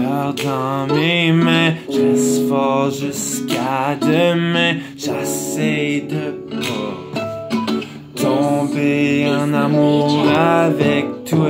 cœur dans mes mains, je reste fort jusqu'à demain. J'essaie de pas tomber en amour avec toi.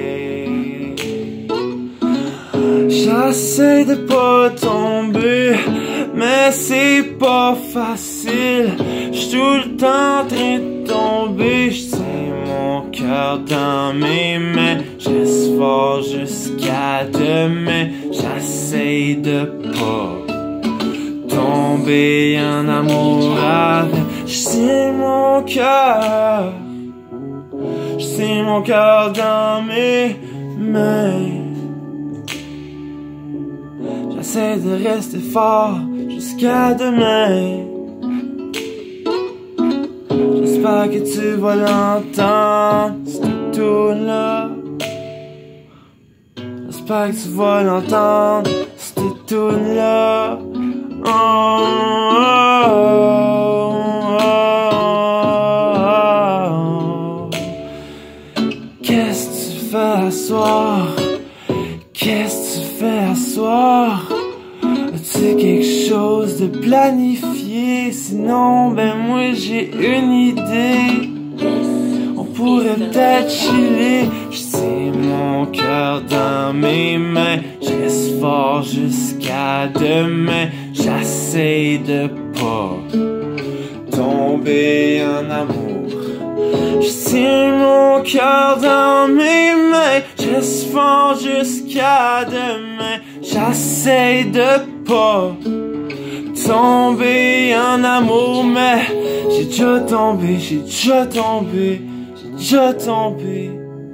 J'essaie de pas tomber, mais c'est pas facile. J'suis tout le temps en train de tomber. J'tiens mon cœur dans mes mains, je reste fort jusqu'à demain. J'essaie de pas tomber en amour avec. J'tiens mon cœur, j'tiens mon cœur dans mes mains. J'essaie de rester fort jusqu'à demain. J'espère que tu vas l'entendre, cette tune-là. J'espère que tu vas l'entendre, cette tune-là. Oh, oh, oh, oh. Qu'est-ce que tu fais à soir? Qu'est-ce que tu fais à soir? As-tu quelque chose de planifié? Sinon, ben moi j'ai une idée. On pourrait peut-être chiller. J'tiens mon cœur dans mes mains, je reste fort jusqu'à demain. J'essaie de pas tomber en amour. J'tiens mon cœur dans mes mains, je reste fort jusqu'à demain. J'essaie de pas tomber en amour, mais j'ai déjà tombé, j'ai déjà tombé, j'ai déjà tombé.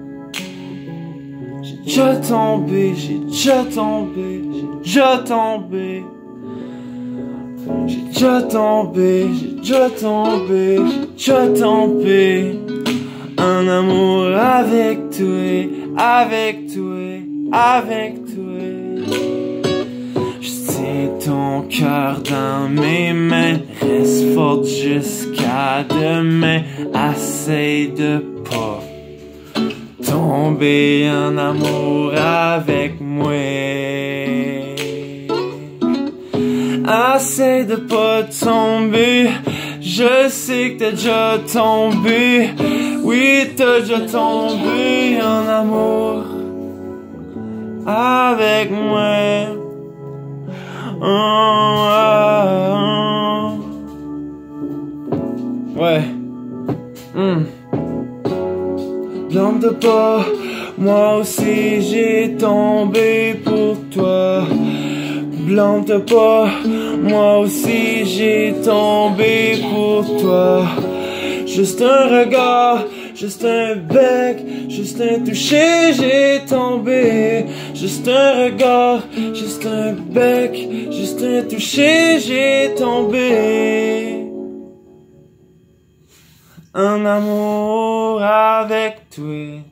J'ai déjà tombé, j'ai déjà tombé, j'ai déjà tombé. J'ai déjà tombé, j'ai déjà tombé, j'ai déjà tombé en amour avec toi, avec toi, avec toi. Je tiens ton cœur dans mes mains, reste forte jusqu'à demain. Essaye de pas tomber en amour avec moi. Essaye de pas tomber, je sais que t'as déjà tombé. Oui, t'as déjà tombé en amour avec moi. Oh, oh, oh. Ouais. Blâme-toi pas, moi aussi j'ai tombé pour toi. Blâme-toi pas, moi aussi j'ai tombé pour toi. Juste un regard, juste un bec, juste un toucher, j'ai tombé. Juste un regard, juste un bec, juste un toucher, j'ai tombé. En amour avec toi.